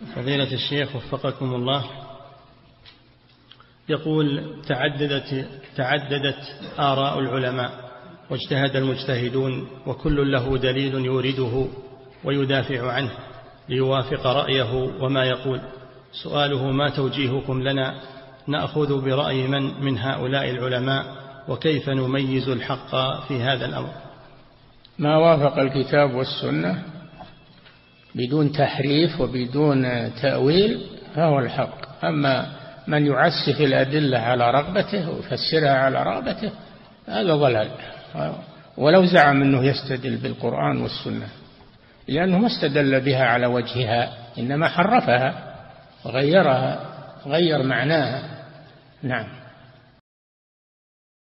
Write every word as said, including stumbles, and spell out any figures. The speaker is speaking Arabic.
فضيلة الشيخ وفقكم الله، يقول تعددت تعددت آراء العلماء واجتهد المجتهدون وكل له دليل يورده ويدافع عنه ليوافق رأيه وما يقول. سؤاله: ما توجيهكم لنا نأخذ برأي من من هؤلاء العلماء، وكيف نميز الحق في هذا الأمر؟ ما وافق الكتاب والسنة بدون تحريف وبدون تأويل فهو الحق. أما من يعسف الأدلة على رغبته ويفسرها على رغبته هذا ضلال، ولو زعم أنه يستدل بالقرآن والسنة، لأنه ما استدل بها على وجهها، إنما حرفها وغيرها، غير معناها. نعم.